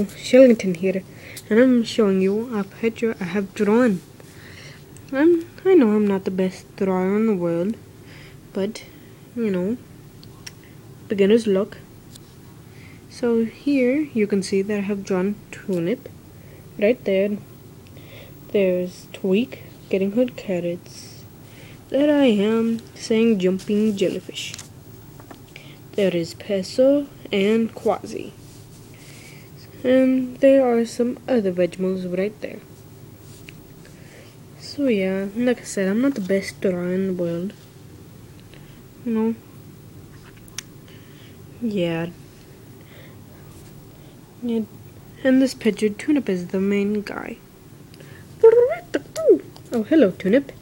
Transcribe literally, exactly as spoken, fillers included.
hello, Shellington here, and I'm showing you a picture I have drawn. I'm, I know I'm not the best drawer in the world, but, you know, beginner's luck. So here you can see that I have drawn Turnip. Right there, there's Tweak getting her carrots. There I am saying jumping jellyfish. There is Peso and Quasi. And there are some other vegetables right there. So yeah, like I said, I'm not the best drawer in the world. You know? Yeah. Yeah. In this picture, Turnip is the main guy. Oh, hello, Turnip.